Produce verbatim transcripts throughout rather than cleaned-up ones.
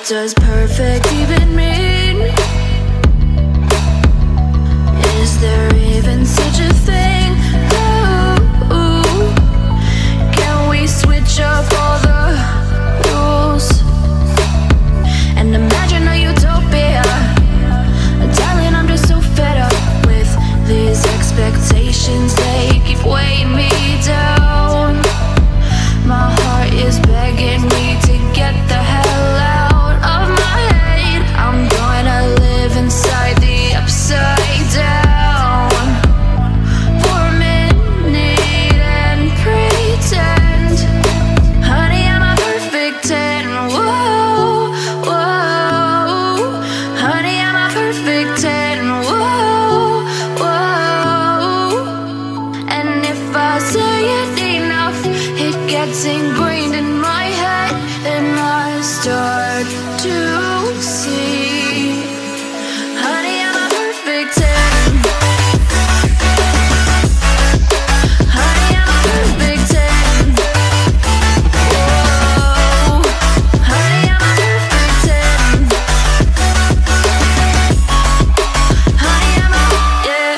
What does perfect even mean? Is there even such a thing? Ooh, can we switch up all the rules and imagine a utopia? Darling, I'm just so fed up with these expectations. They keep weighing me down. My heart is begging me to get the hell out of my head. I'm gonna live inside the upside down for a minute and pretend, honey, I'm a perfect ten. Whoa, whoa, honey, I'm a perfect ten. Whoa, whoa, and if I say it enough, it gets ingrained in my head, and I start to see, honey, I'm a perfect ten. Honey, I'm a perfect ten. Whoa, honey, I'm a perfect ten. Honey, I'm a, yeah.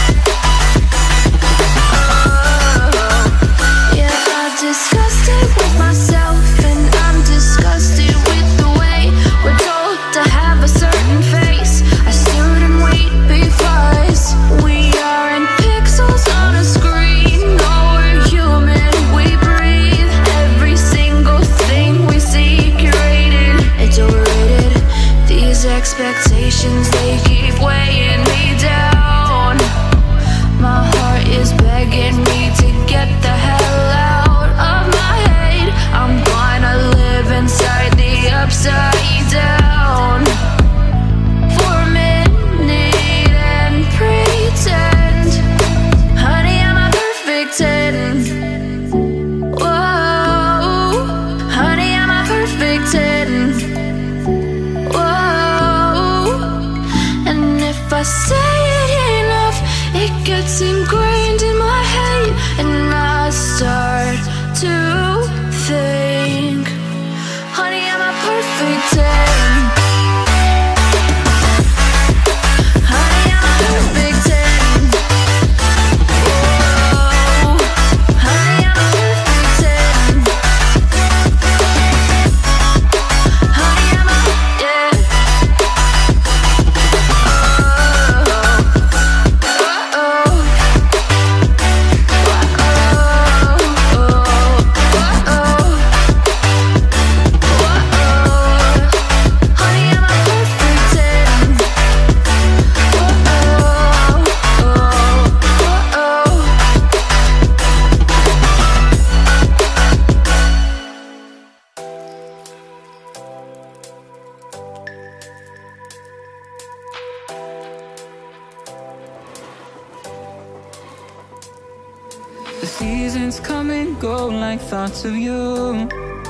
Oh, yeah, I've discussed it with myself, and I'm disgusted with the way we're told to have a certain face. I stood and wait because we aren't pixels on a screen. No, we're human, we breathe. Every single thing we see curated. It's overrated. These expectations, they keep weighing me down. My heart is begging me to get the hell out of my head. I'm gonna live inside the upside down for a minute and pretend, honey, I'm a perfect ten. Whoa, honey, I'm a perfect ten. Whoa, and if I say it enough, it gets ingrained in my head, and I start to think, honey, I'm a perfect ten. Honey, I'm a perfect ten. Whoa, honey, I'm a perfect ten. Honey, I'm a, yeah. Oh, oh, The seasons come and go like thoughts of you,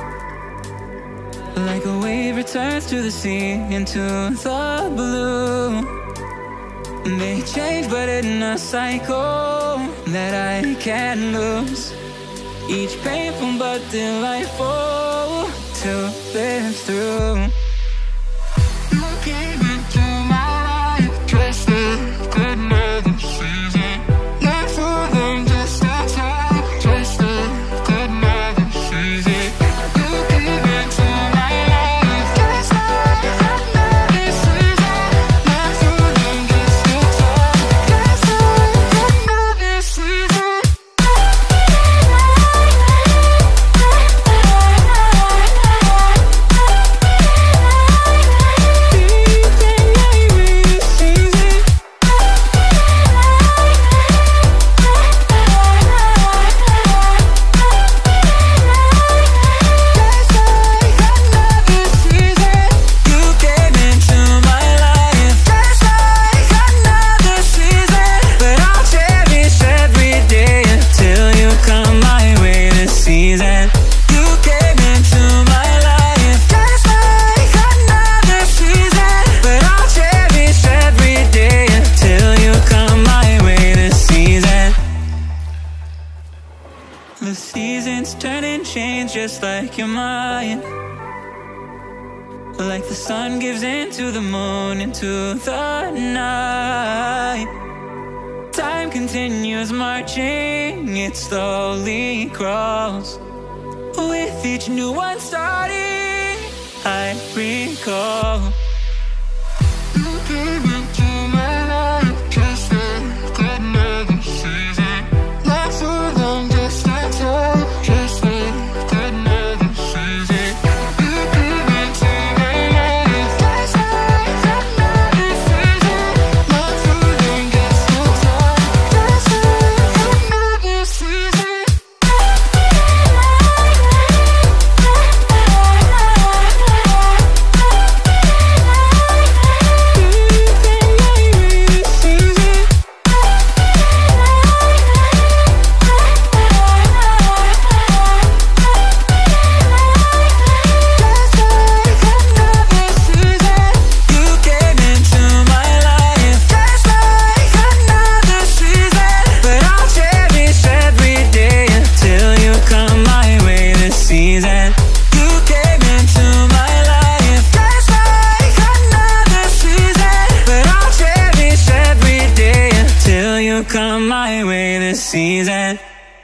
like a wave returns to the sea into the blue. They change but in a cycle that I can't lose. Each painful but delightful to live through. You came into my life just like another season. Not for them, just a time, just like another season. You came into my life just like another season. Not for them, just a time, just like another season. The seasons turn and change just like your mind. like the sun gives into the moon, into the night. Time continues marching, it slowly crawls. With each new one starting, I recall. You came into my life just like another season. Not so long, just like time, just like another season. You came into my life just like another season. Not so long, just like time, just like another season. Come my way this season.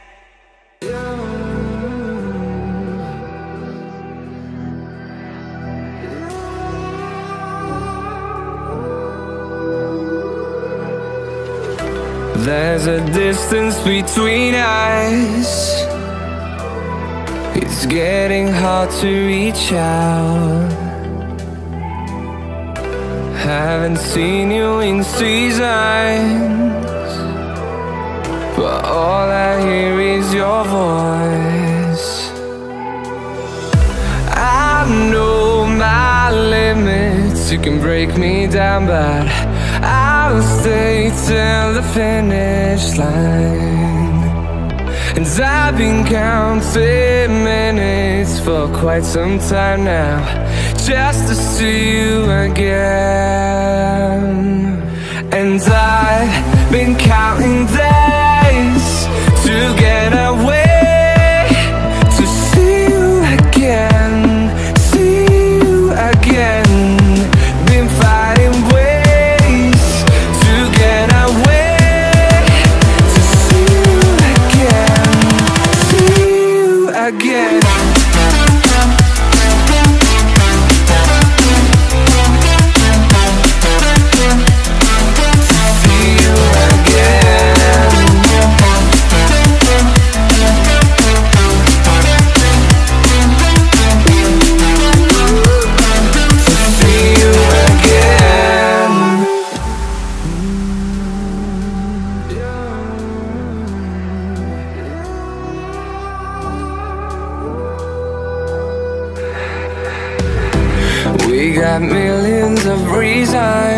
There's a distance between us. It's getting hard to reach out. Haven't seen you in seasons, but all I hear is your voice. I know my limits, you can break me down, but I'll stay till the finish line. And I've been counting minutes for quite some time now, just to see you again. And I've been counting days to get away, to see you again, see you again. Been finding ways to get away, to see you again, see you again. We got millions of reasons